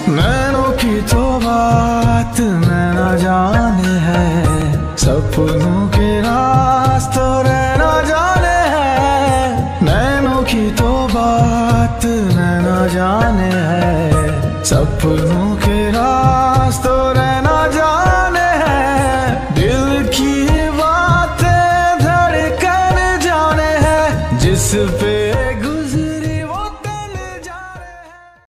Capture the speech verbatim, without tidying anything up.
नैनों की तो बात नैना जाने है, सपनों के रास्तों रहना जाने है। नैनों की तो बात नैना जाने है, सपनों